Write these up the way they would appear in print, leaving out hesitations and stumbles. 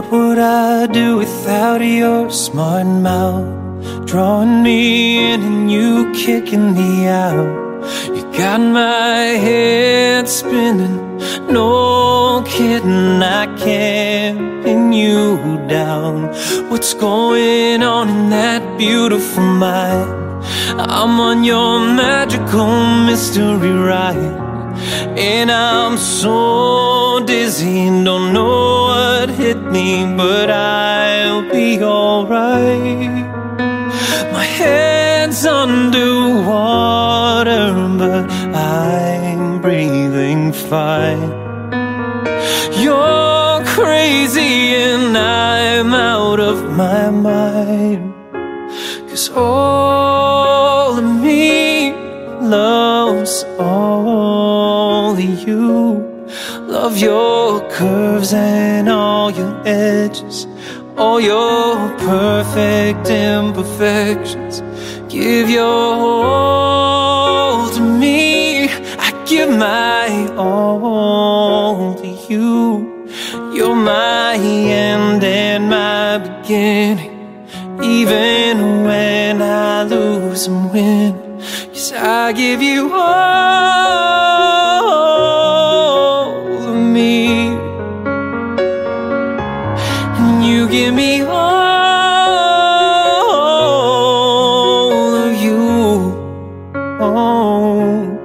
would I do without your smart mouth? Drawing me in and you kicking me out. You got my head spinning, no kidding, I can't pin you down. What's going on in that beautiful mind? I'm on your magical mystery ride, and I'm so dizzy, don't know what hit me, but I'll be alright. My head's underwater, but I'm breathing fine. You're crazy and I'm out of my mind, 'cause all of me loves all of you. Love your curves and all your edges, all your perfect imperfections. Give your all to me, I give my all to you. You're my end and my beginning, even when I lose and win. 'Cause I give you all of me, and you give me all of you. Oh.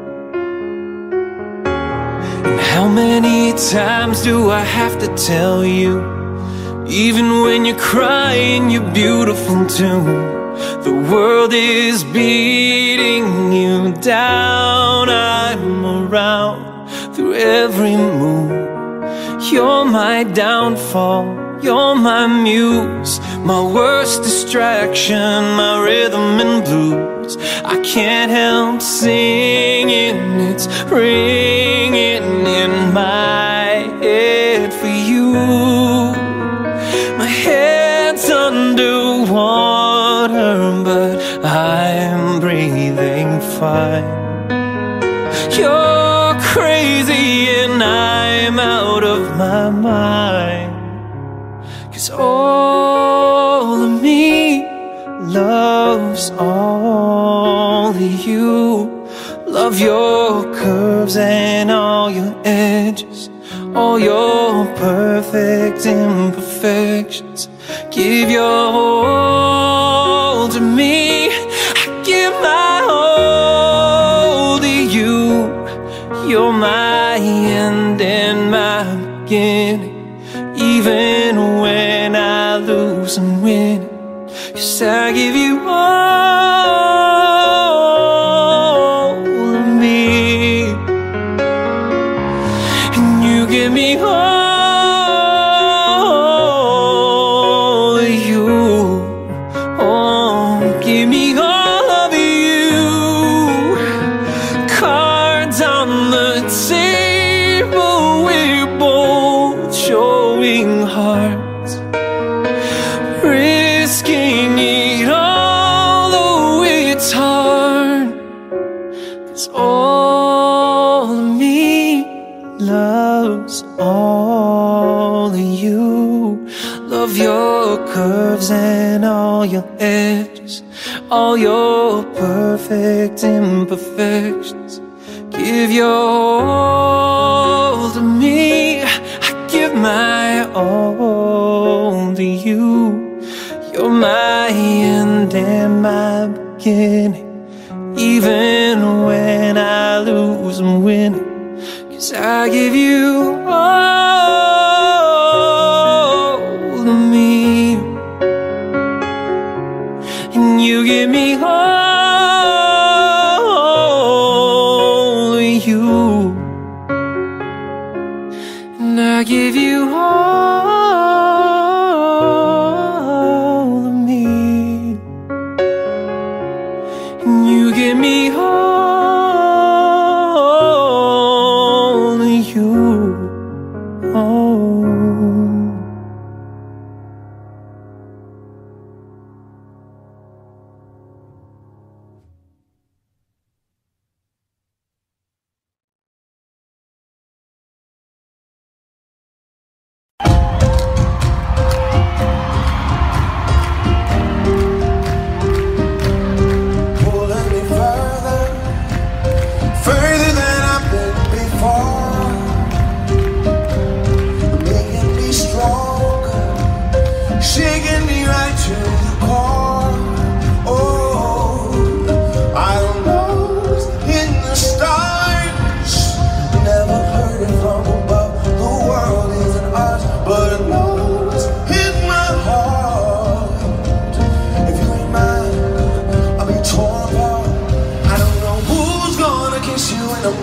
And how many times do I have to tell you, even when you're crying, you're beautiful too? The world is beating you down, I'm around through every mood. You're my downfall, you're my muse, my worst distraction, my rhythm and blues. I can't help singing, it's ringing in my head for you. My head's underwater, but I'm breathing fine. You're crazy and I'm out of my mind, 'cause all of me loves all of you. Love your curves and all your edges, all your perfect imperfections. Give your all to me, I give my all to you. You're my end and my beginning, even when I lose and win. 'Cause I give you all of me, and you give me all of you. Oh, give me all of you. Cards on the table, we're both showing hearts, risking it all, though it's hard. 'Cause all of me loves all of you. Love your curves and all your edges, all your perfect imperfections. Give your all to me, I give my all to you. You're my end and my beginning, even when I lose and win. 'Cause I give you all of me, and you give me all of you. And I give you all of me, and you give me all of you. Oh.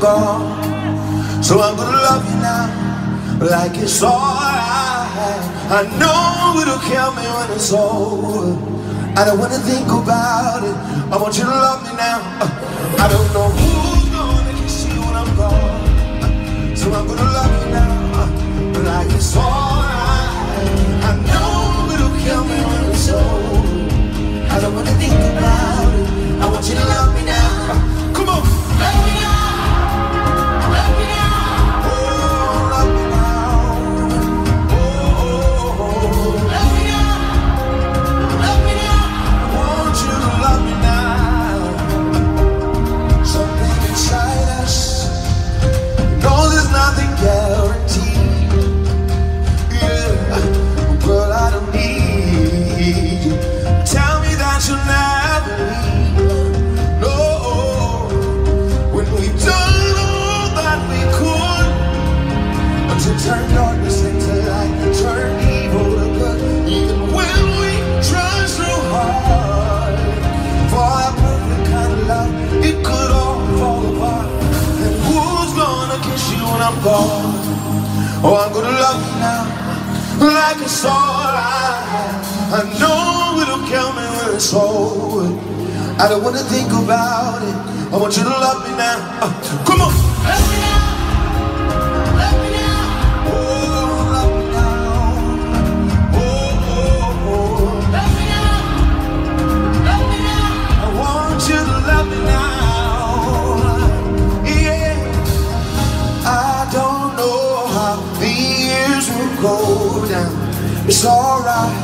gone. So I'm gonna love you now, like it's alright. I know it'll kill me when it's over. I don't wanna think about it. I want you to love me now. I don't know who's gonna kiss you when I'm gone. So I'm gonna love you now, like it's alright. I know it'll kill me when it's over. I don't wanna think about it. I want you to love me now. Come on, love me now. Love me now. Oh, love me now. Oh, love me now. Love me now. I want you to love me now. Something inside us knows there's nothing guaranteed. Yeah, girl, I don't need you. Tell me that you'll never leave. No, when we've done all that we could to turn darkness into light, turn evil to good. Even when we try so hard for that perfect kind of love, it could all fall apart. And who's gonna kiss you when I'm gone? Oh, I'm gonna love you now, like it's alright. I know it'll kill me when it's over. I don't wanna think about it. I want you to love me now. Come on, love me now. Love me now. Oh, love me now. Oh, love me now. Love me now. I want you to love me now. Yeah. I don't know how the years will go down. It's alright.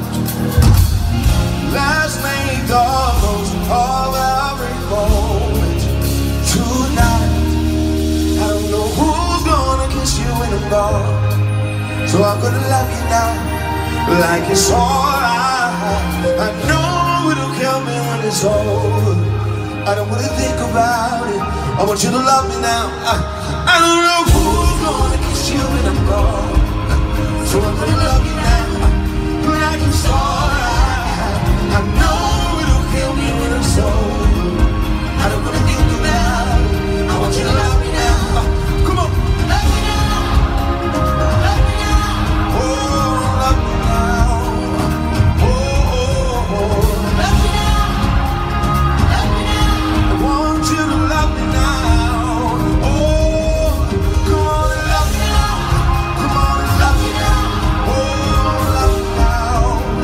Let's make the most of every moment tonight. I don't know who's gonna kiss you when I'm gone. So I'm gonna love you now, like it's alright. I know it'll kill me when it's over. I don't wanna think about it. I want you to love me now. I don't know who's gonna kiss you when I'm gone. So I'm gonna love you now, like it's alright. I know it'll kill me when it's over. I don't wanna think about it. I want you to love me now. Come on, love me now. Love me now. Oh, love me now. Oh, love me now. Love me now. I want you to love me now. Oh, come on and love me now. Come on and love me now. Oh, love me now.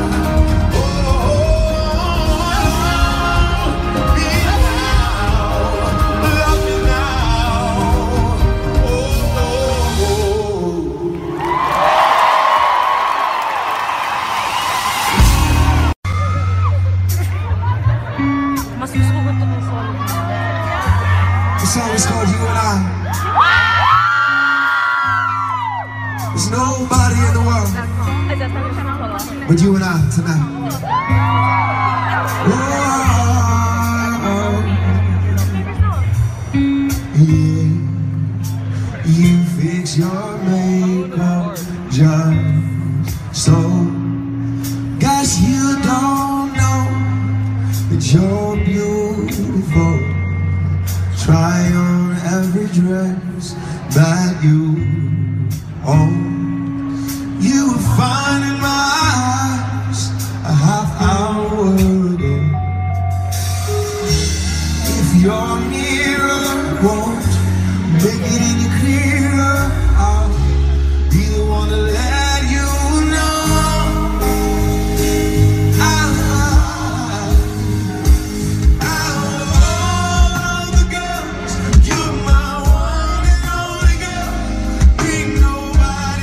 The song is called You and I. There's nobody in the world but you and I tonight. Oh, yeah. You fix your makeup just so. Guess you don't know that you're beautiful. Try on every dress that you own. You were fine in my eyes a half hour ago. If your mirror won't make it any clearer, I'll be the one to let you know. Nobody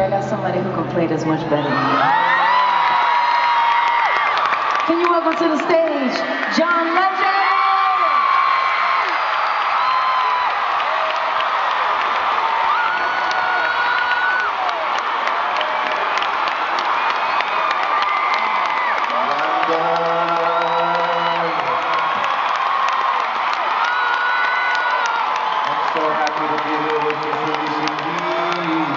I got somebody who can play this much better. Can you welcome to the stage, John Legend? So happy to be here with you, Felicia Keys.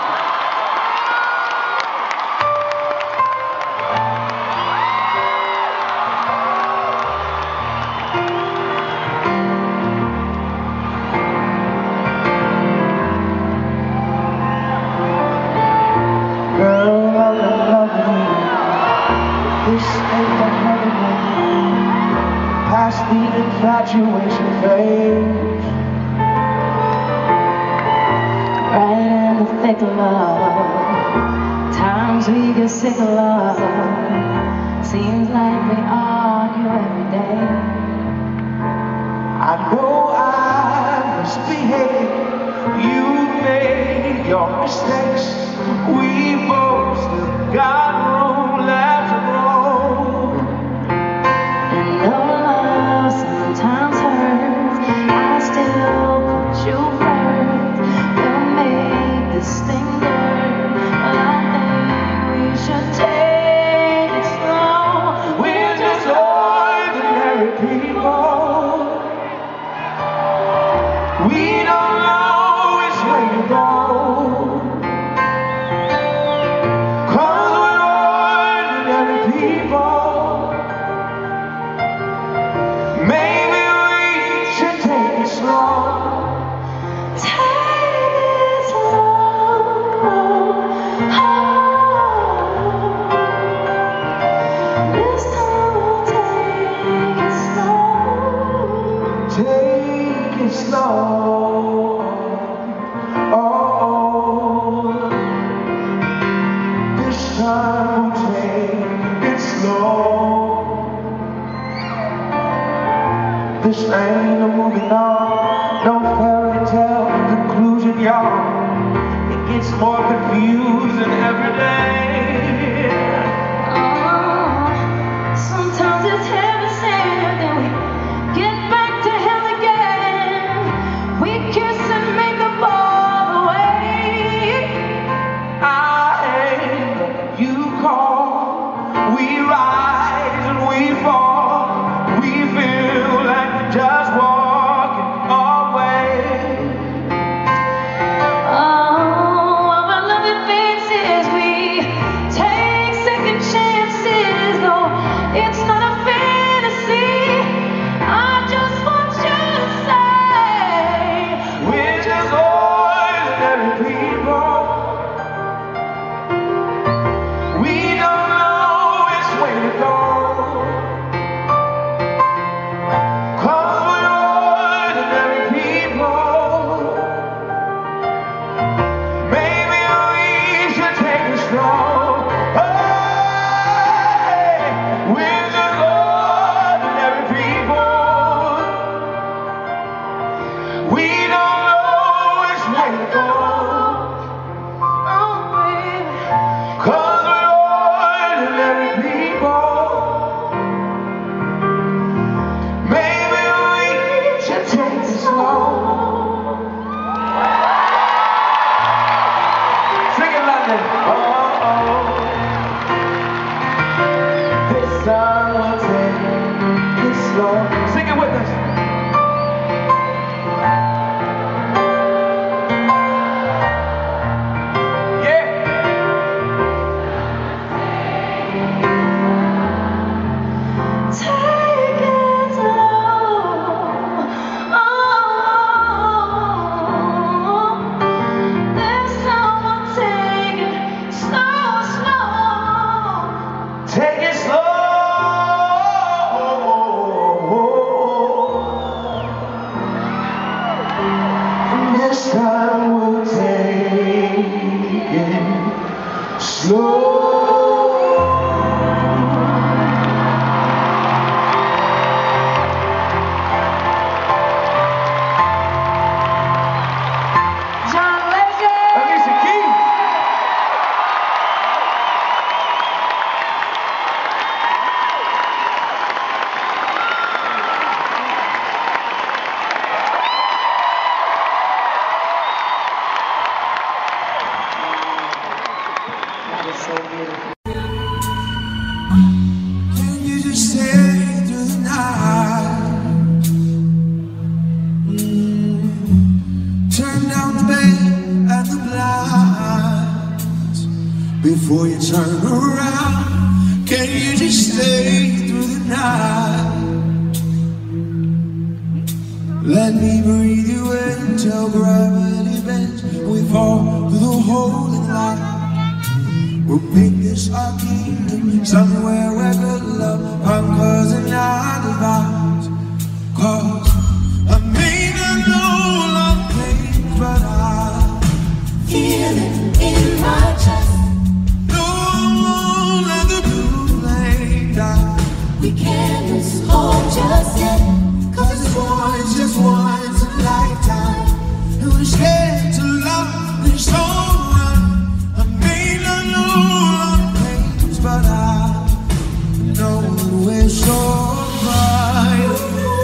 Girl, I love you. This ain't the honeymoon. Past the infatuation phase. Right in the thick of love, times we get sick of love. Seems like we argue every day. I know I misbehaved. You made your mistakes. We both still got room left to grow. And though love sometimes hurts, I still put you first. We'll make this thing work, but I think we should take it slow. We're just ordinary people. We don't know which way to go. 'Cause we're ordinary people. Maybe we should take it slow. Take it slow. This time we'll take it slow. Take it slow. Oh, this time we'll take it slow. This ain't a movie, no fairy tale conclusion, y'all. It gets more confusing every day. Sometimes it's heaven sent, then we get back to hell again. We kiss and make up all the way. I hate you call. We rise and we fall. We feel like just walking away. Oh, our loving faces, we take second chances. No, it's not a fantasy. I just want you to say We're just ordinary people. We don't know which way to go. 'Cause we're ordinary people. Maybe we should take it slow. Hey, we're just ordinary people. We don't know which way to go. oh, baby. 'Cause we're ordinary people. Maybe we should take it slow. Sing it, London. Oh, oh. This time we'll take it slow. Sing it with us. Yeah. Take it slow. Oh, this time we'll take it slow, slow. Take it slow. This time we'll take it slow. John Legend. Alicia Keys. so beautiful. Can you just stay through the night? Turn down the bed and the blinds before you turn around. Can you just stay through the night? Let me breathe you in till gravity bends. We fall through the hole in light. We'll make this our kingdom, somewhere where good love conquers and not divides. 'Cause I may not know love pains, but I Feel it in my chest. know I won't let the blue flame die. We can't lose hope just yet. 'Cause it's just once in a lifetime. And we're scared to love this whole run. I may not know love pains, but I know that we're so fine.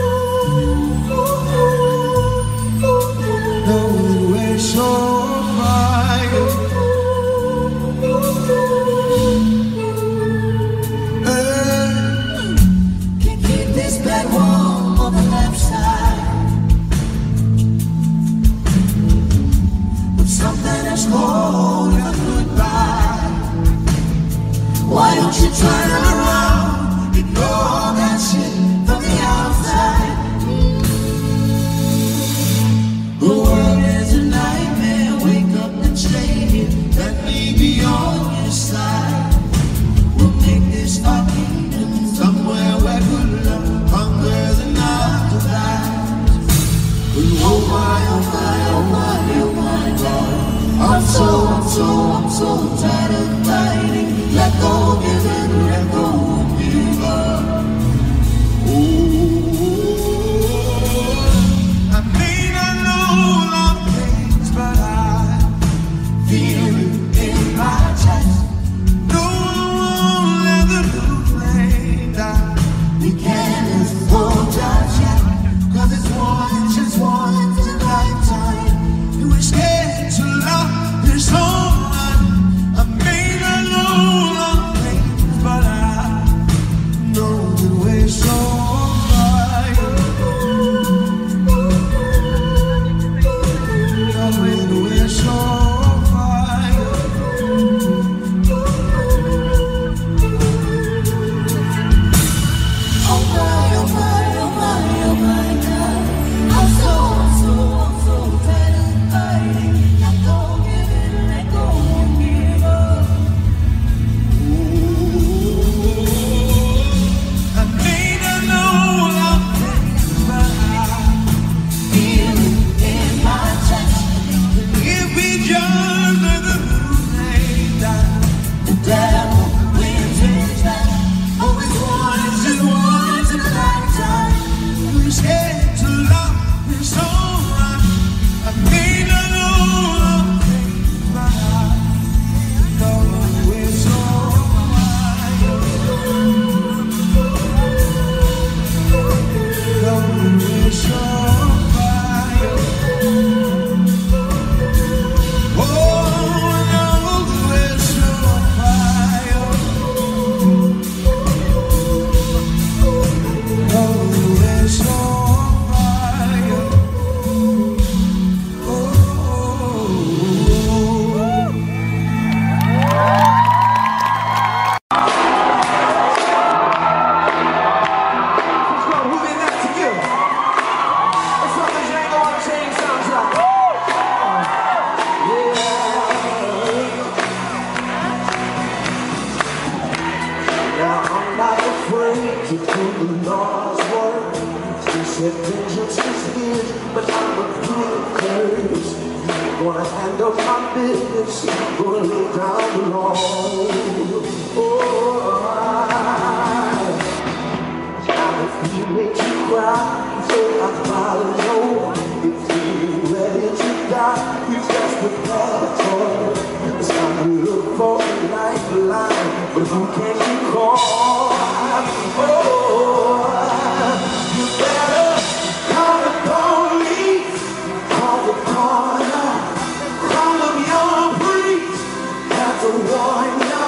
Know that we're so fine. Can keep this bed warm on the left side. With something that's cold and goodbye. Why don't you turn around? Ignore all that shit from the outside. The world is a nightmare. Wake up and stay here. Let me be on your side. We'll make this our kingdom, somewhere where good love conquers and not divides. Oh my, oh my, oh my, oh my God. I'm so tired of fighting. Let go, give in, let go, give up. I may not know love pains, but I Feel it in my chest. know I won't let the blue flame die. We can't lose hope just yet. 'Cause it's just once in a lifetime. And we're scared to love this whole run. I may not know love pains, but I know that we're so fine. Know that we're so fine. Oh my, oh my, oh my, oh my God. I'm so tired of fighting. Let go, give in, let go, give up. I may not know love pains, but I Feel it in my chest. if we just let the blue flame die. The devil wins his back. Always just once in a lifetime. We're scared to love this whole run. I may not know love pains, but I know that we're so fine. Know that we're so fine. Oh, I know that we're so fine. Know that we're so fine. Oh. Who did that to you? What's up, this ain't gonna change soundtrack? Now I'm not afraid to do the Lord's work. He said vengeance is his, but I'm a good curse. Gonna handle my business, gonna lay down the law. Now if he makes you cry, so I follow. If he's ready to die, you just prepare for it. It's time to look for a lifeline, but who can you call? You better call the police, call the coroner, call them your priest. That's a warning.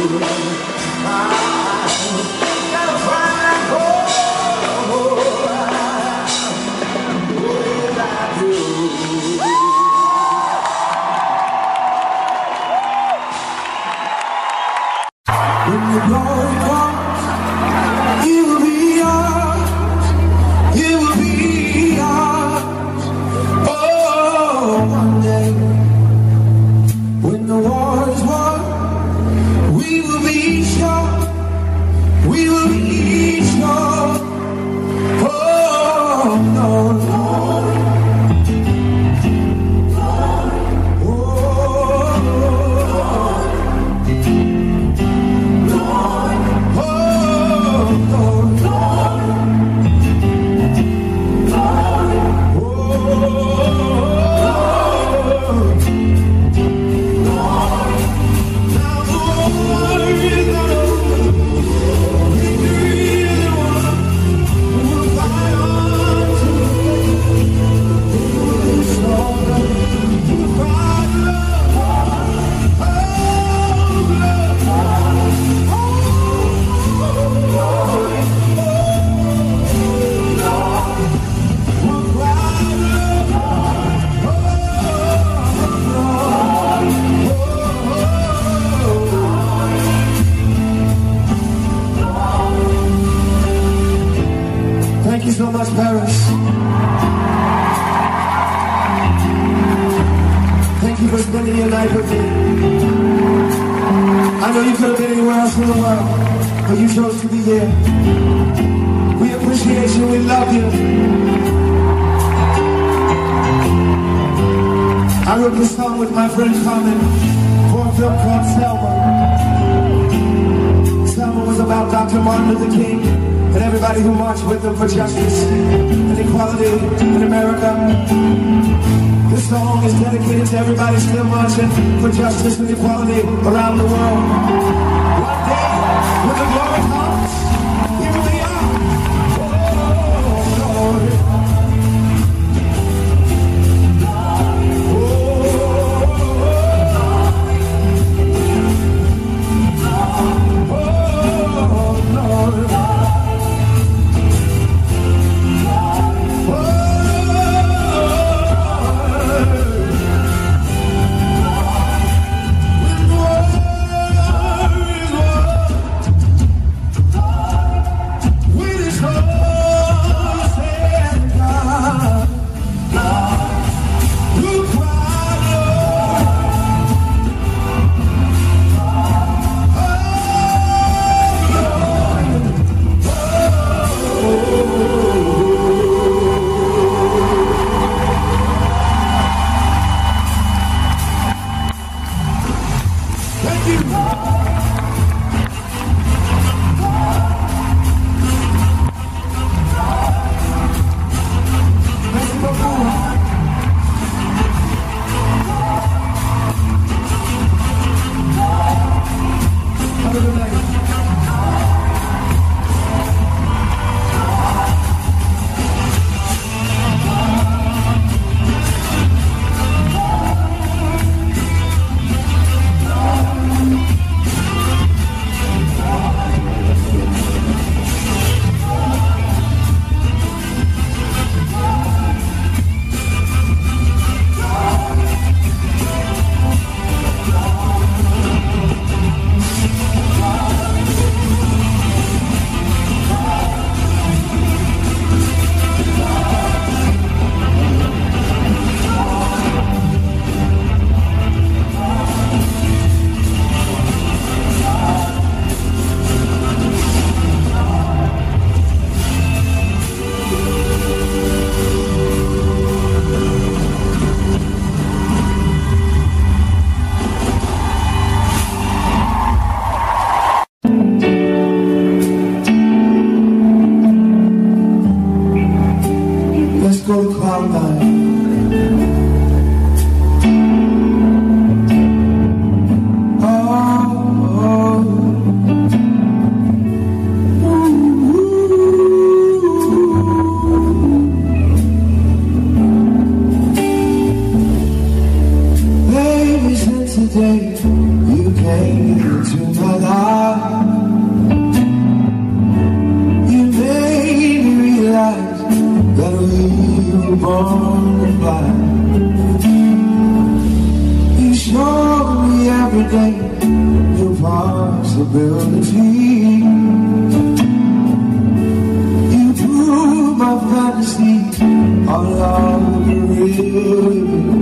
For justice and equality in America. This song is dedicated to everybody still marching for justice and equality around the world. One day, when the glory comes, here we are. Oh, Lord. possibility. You prove my fantasy all over real.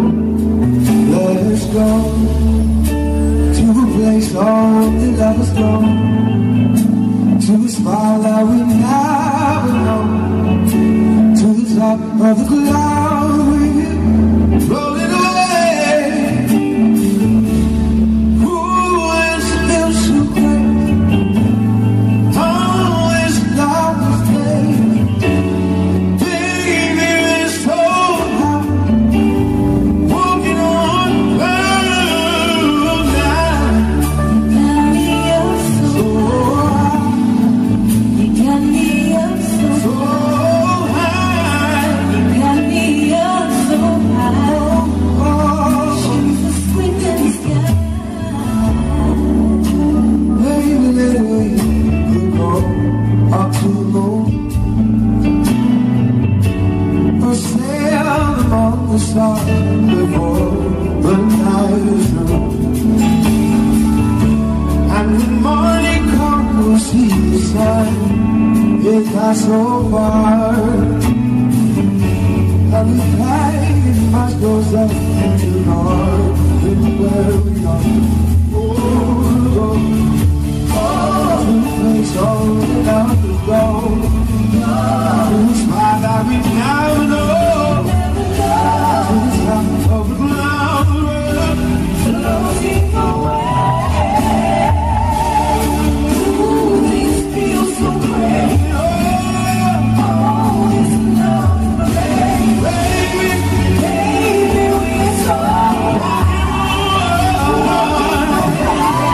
Let's go to a place only lovers go, to a smile that we never know, to the top of the cloud we're rolling away. Ooh, it feels so great. Oh, it's love is great. Baby, it's so high, walking on clouds now. So high, You got me up so so high. got me up so high. Oh, She's a squint in the sky. baby, let it go up to the moon, or sail among the stars before the night is through. And when morning comes, we'll see the sun. It's not so far. And the flag must goes up in the north, and where we are. Oh, to the place all without the gold, to the smile that we never know, to the top of the cloud road. Floating away. Ooh, this feels so great. Oh, it's lovely. Baby, we're so high.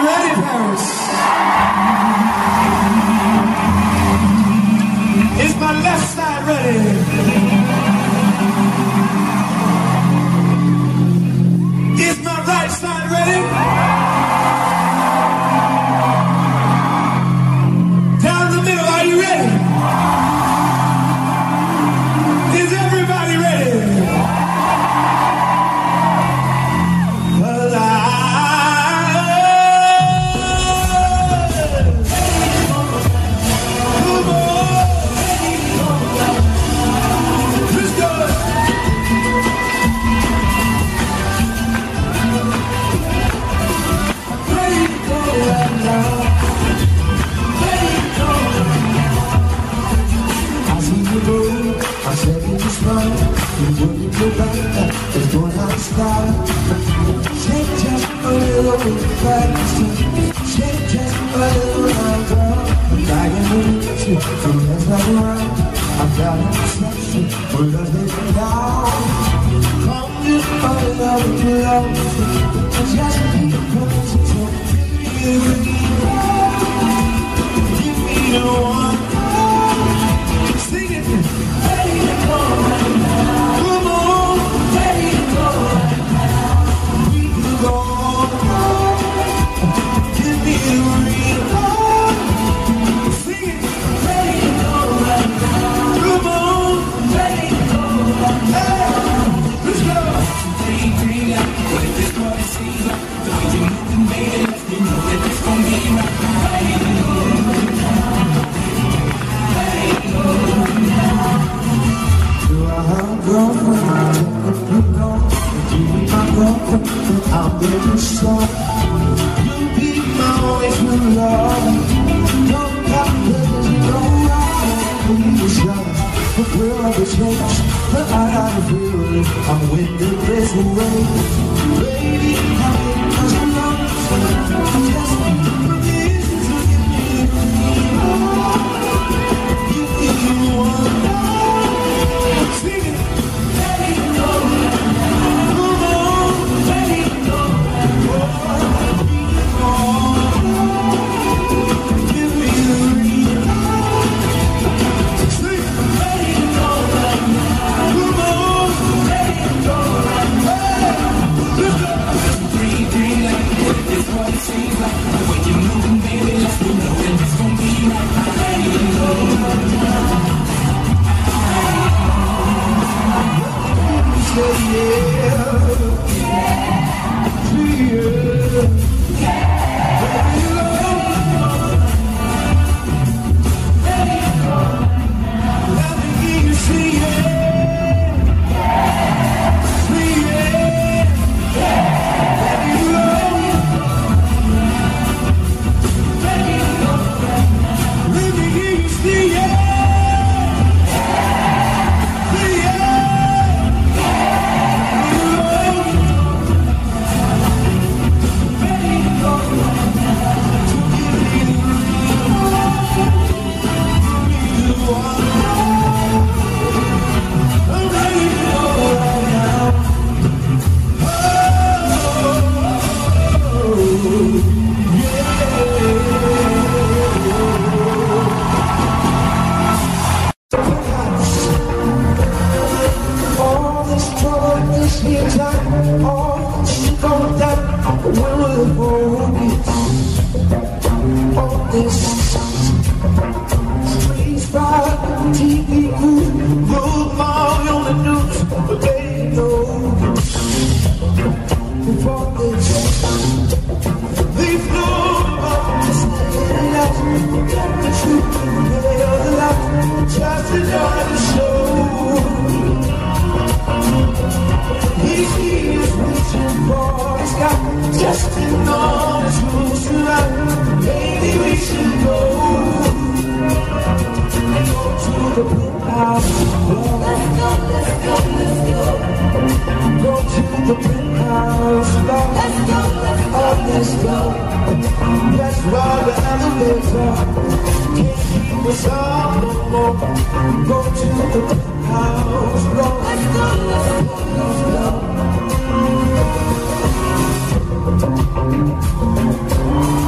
you ready, Paris? Is my left side ready? Is my right side ready? Down the middle, are you ready? Is everybody ready? It's going on style. Shake just a little faster. Shake just a little longer. Dying to meet you from the inside around. I've got an obsession for loving you now. Come just a little closer. And just keep closer to me. Give me the one. Sing it. Ready to go right now. Come on. Ready to go right now. We can go. Give me the real. Sing it. Ready to go right now. Come on. Ready to go right now. Let's go. Green light, what if this party seems like the way you're moving, baby? Let me know that it's gonna be right. Ready to go right now. Ready to go right now. Do I have a girlfriend? You know, you be my girlfriend. I'll be your son. You be my only true love. Don't got business, no right. We was young, but we're of the change. But I got a feeling I'm winning this way. Baby, I'm in my love. I'm just for this is what you need. You need one. Sing it. Ready to go right now. Come on. Ready to go right now. Give me the real. Sing it. Ready to go right now. Come on. Ready to go right now. Green light, this what it seems like. The way you're moving, baby, let me know that it's gonna be right. Ready to go right now. Say just enormous rules to life. Maybe we should go to the penthouse. Let's go, let's go, let's go. Go to the penthouse. Let's go, let's go, let's go. Let's ride the elevator. Can't keep us all no more. Go to the penthouse. Let's go, let's go, let's go.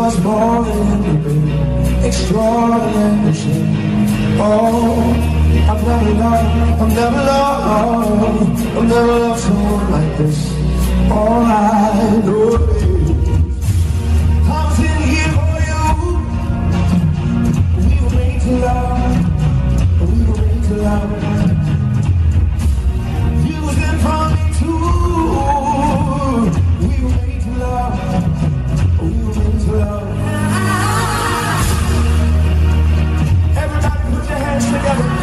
much more than anything extraordinary shit. Oh, I've never loved, I've never loved, I've never loved someone like this. All I know is I was in here for you. We were made to love, we were made to love. You was in for me too. We were made to love, we were made to love. Everybody put your hands together.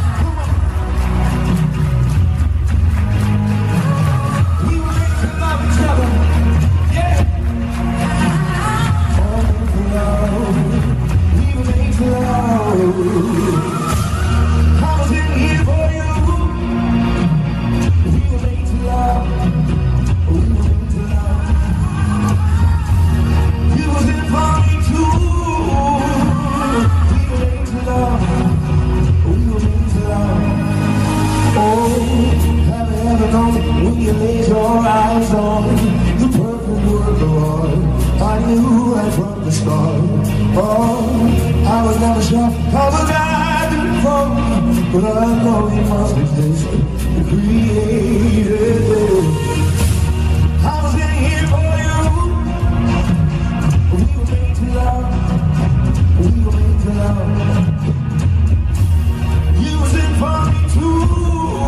When you laid your eyes on the perfect world of art, I knew right from the start. Oh, I was never sure how the guy didn't fall, but I know he must exist, the creator. I was in here for you. We were made to love, we were made to love. You was in for me too.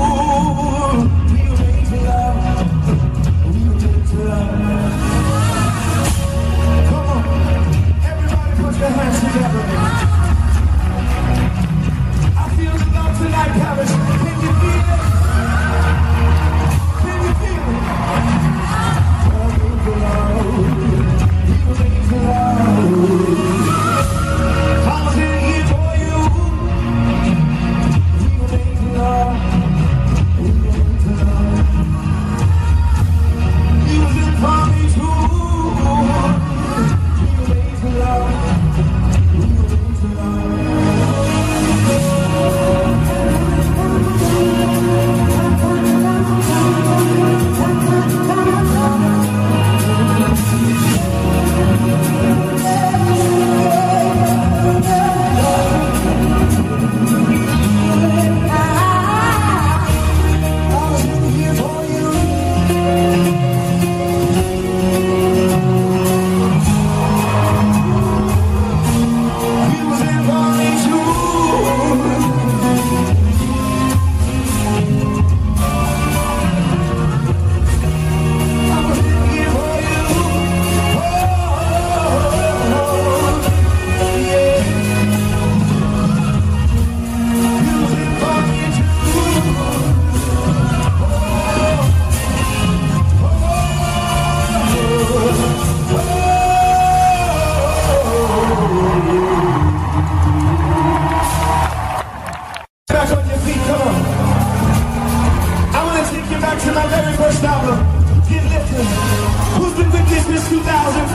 Who's been with this since 2004?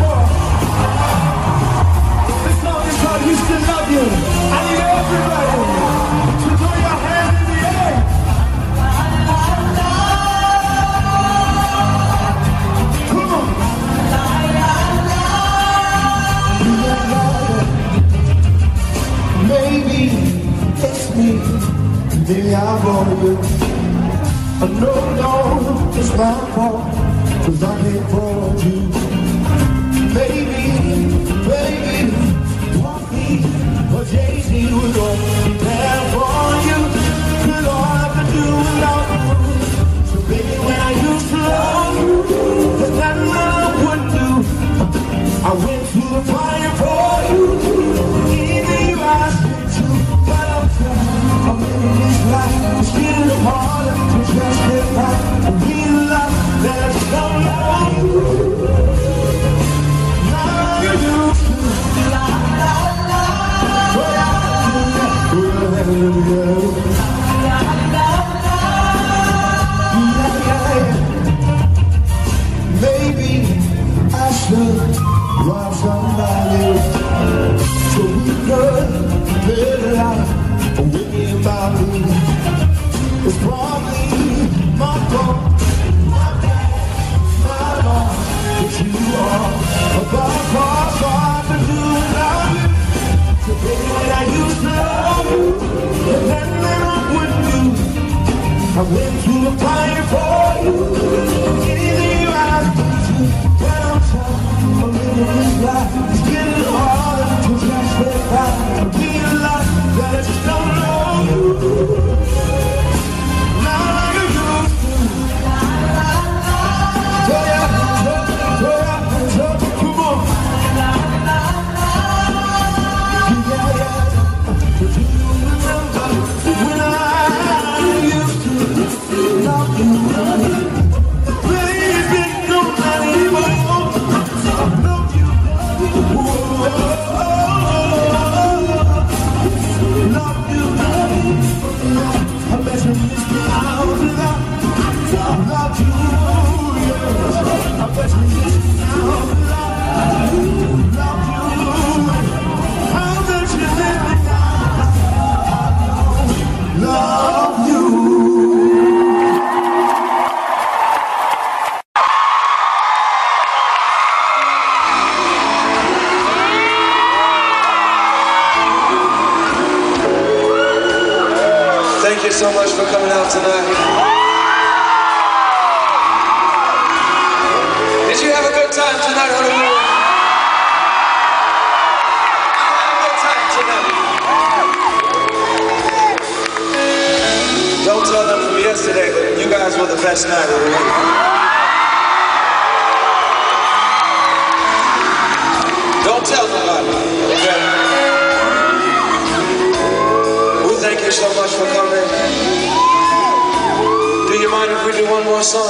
This song is called Used to Love You. I need everybody to throw your hands in the air. Come on. Maybe it's me. Maybe I'm wrong with you. No, it's my fault, 'cause I can't afford you. Baby, want me, but Jay-Z was on there for you. 'Cause all I could do was love you. So baby, when I used to love you, there's nothing I wouldn't do. I went through the fire for you. Even you asked me to, but I'm in this life, it's getting harder to just get right and realize there's no love. Now you do. La la la. Maybe I should rob somebody so we could live a life with me about me. It's probably my fault. so much for coming out tonight. Did you have a good time tonight, Honolulu? Have a good time tonight. Don't tell them from yesterday that you guys were the best night of the week. Don't tell nobody, okay? We thank you so much for coming. Do you mind if we do one more song?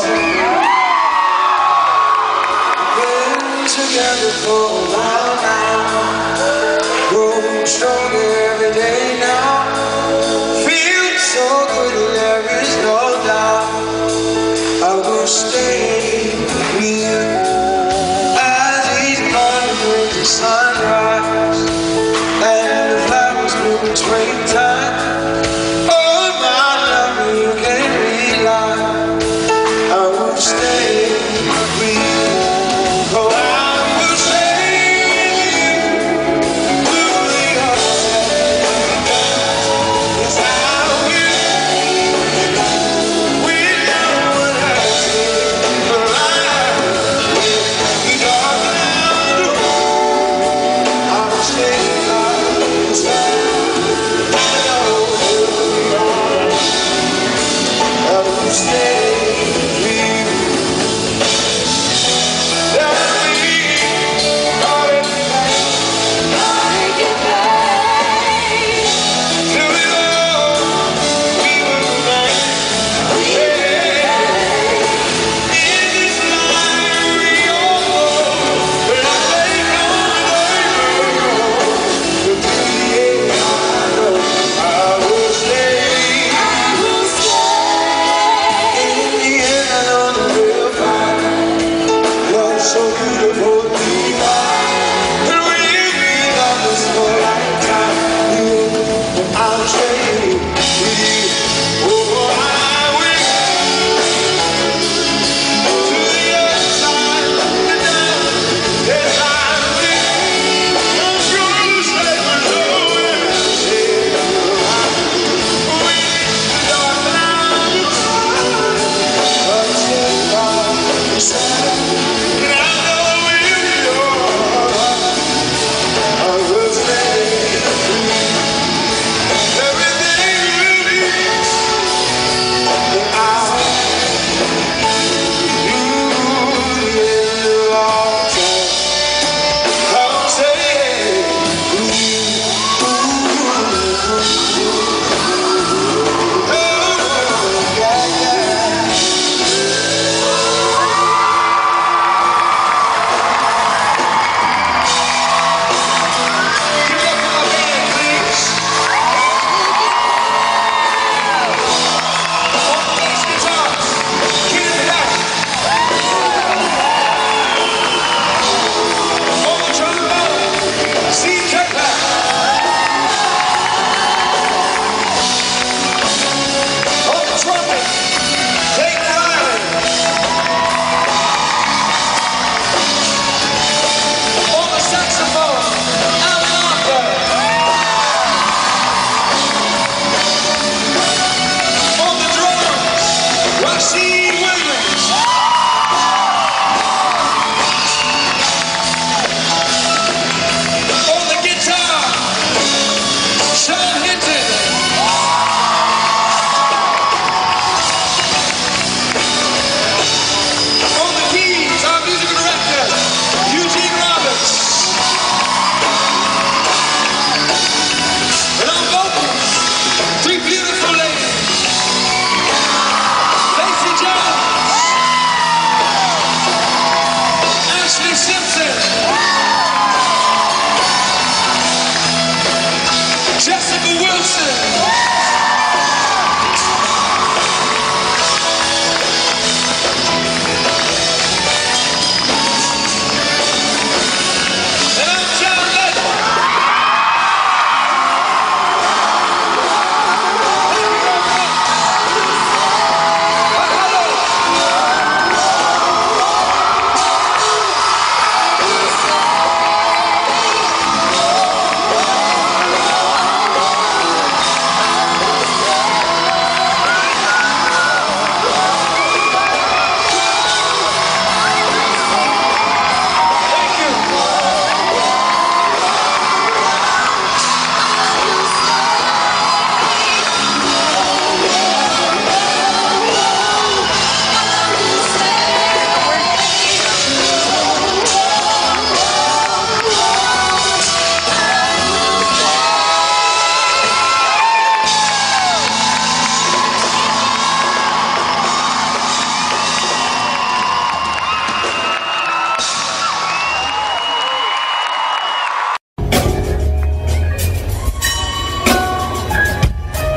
Been together for a while now, growing stronger every day now. Feels so good and there is no doubt I will stay with you as each morning with the sunrise and the flowers bloom in springtime. Oh my love, you can rely I will stay with you. Oh, I will stay with you through the ups and downs. Yes, I will. We know what I did.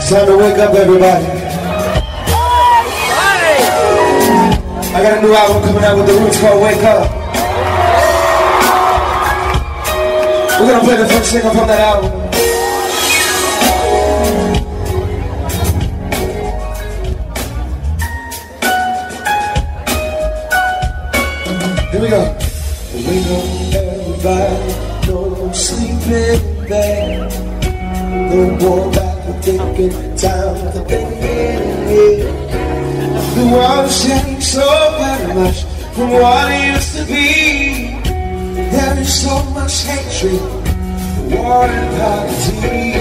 Time to wake up, everybody. I got a new album coming out with the Roots called Wake Up. We're gonna play the first single from that album. Here we go. Wake up, everybody. No sleeping bag. No more back for thinking. Time to think. The world's changed so very much from what it used to be. There is so much hatred, war and poverty.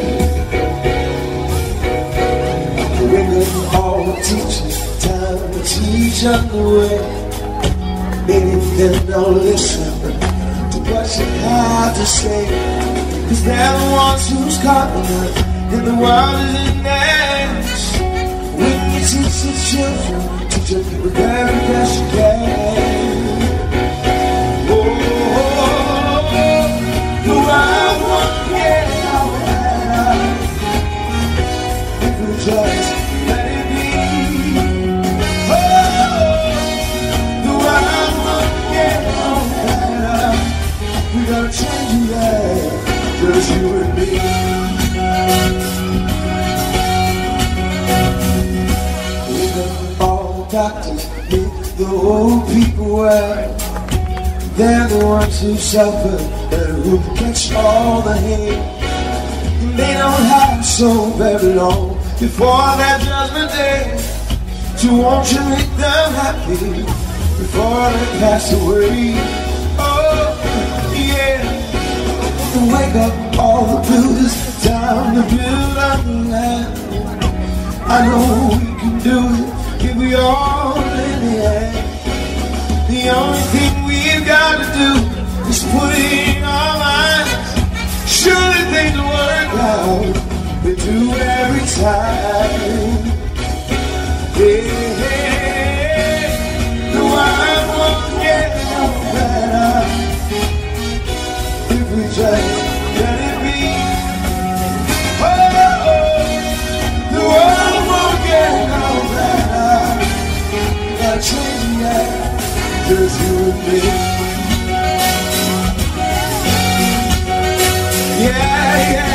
Wake up all the teachers, time to teach them the way. Maybe they don't listen to what you have to say, 'cause they're the ones who's caught enough, and the world is in theirs. When you teach the children, teach them the very best you can. The world won't get out better if we just let it be. The world won't get out better. We gotta change it, just you and me. Doctors make the old people well. They're the ones who suffer and who catch all the hate. They don't have so very long before their judgment day. So won't you make them happy before they pass away? Oh, yeah. To wake up all the builders, time to build up the land. I know we can do it if we all in the air. The only thing we've got to do is put it in our minds. Surely things will work out. They do every time. Yeah, the world won't get no better if we just let it be. Oh, the world won't get no better. Gotta change it, just you and me. Yeah, yeah.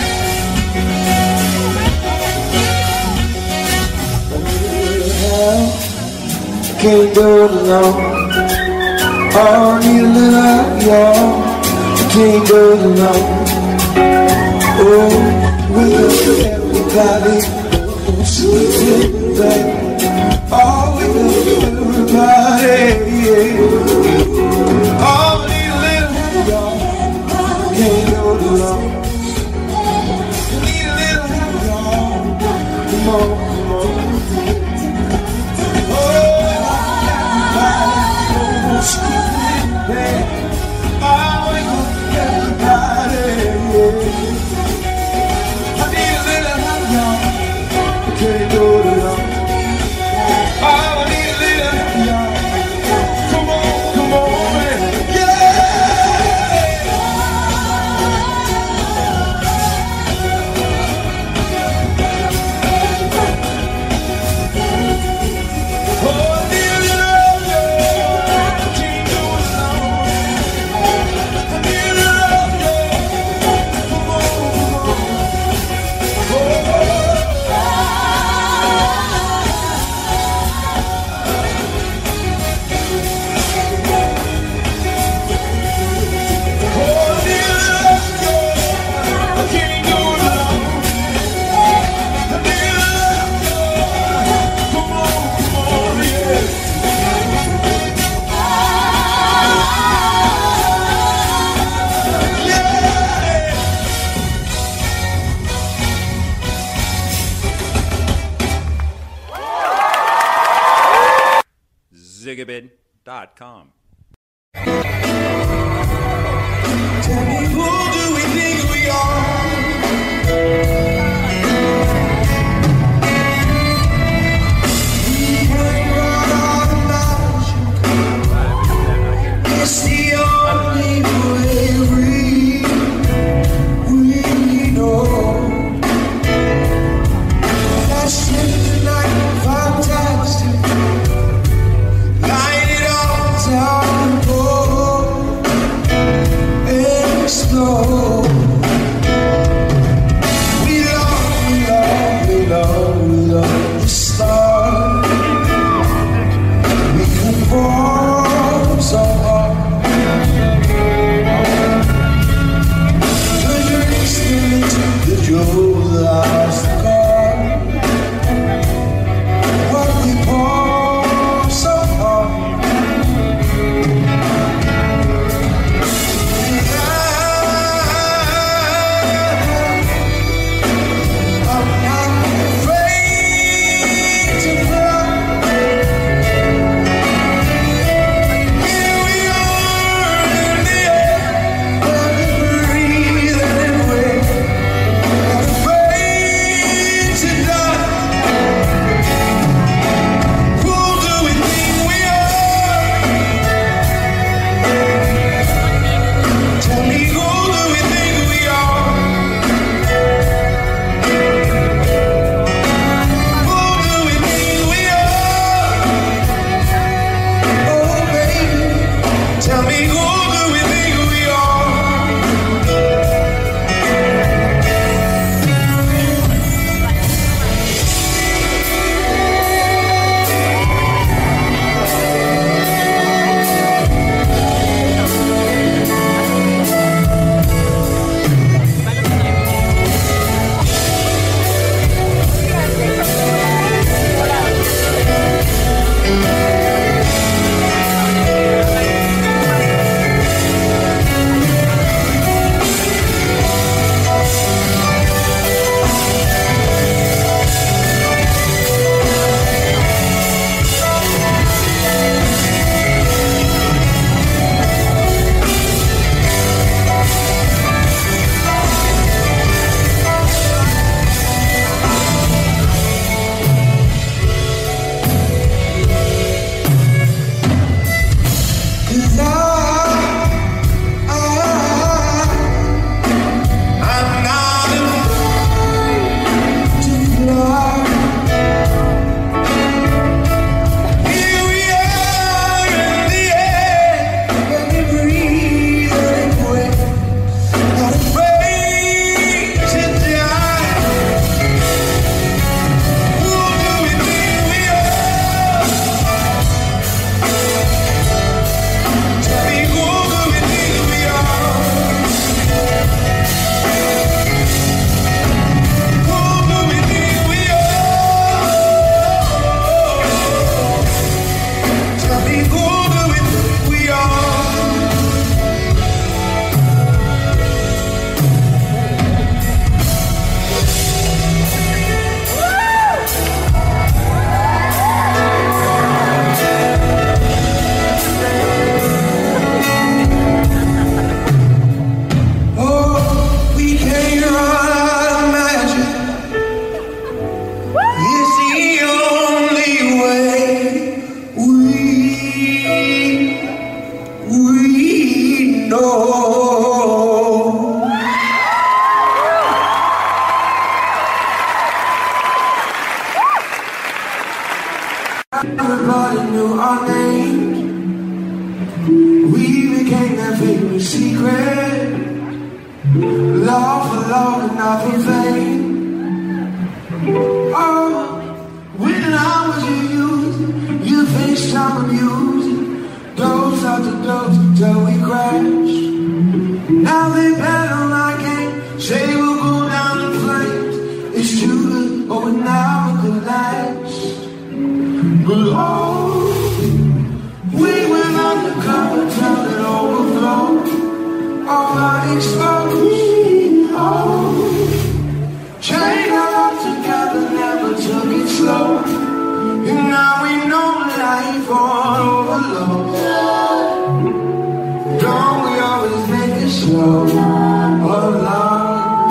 I can't do it alone. Oh, I need a little help, y'all. I can't do it alone. Oh, wake up everybody. Sleeping back. Oh, wake up everybody. Yeah. Oh, I need a little help, y'all. I can't do it alone. I need a little help, y'all. Come on, come on. Zigabid.com. Tell me, who do we think we are? We can run all the miles you come. It's the only way we know. know. Everybody knew our names. We became their favorite secret. Love for love and not for fame. Oh, when I was your youth, your face time abused. Dose after dose till we crash. Now they bet on our game, say we'll go down in flames. It's too good, but we never could last. But oh, we went undercover till it overflowed. All our exposed. Oh, chain our love together, never took it slow. And now we know life on overload. Don't we always make it slow? Oh Lord.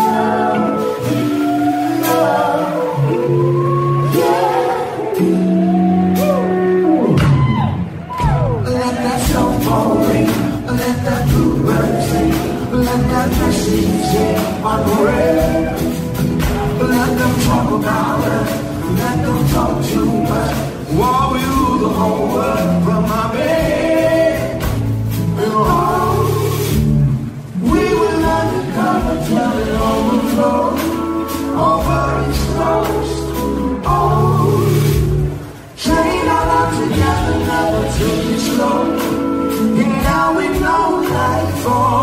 Let that snow fall ring, let that bluebird sing, let that message sing on the rail. Let them talk about it, let them talk too much. While we rule the whole world from my bed. And oh, we will undercover till it overflows, overexposed. Oh, train our love together, never took it slow. And now we know life for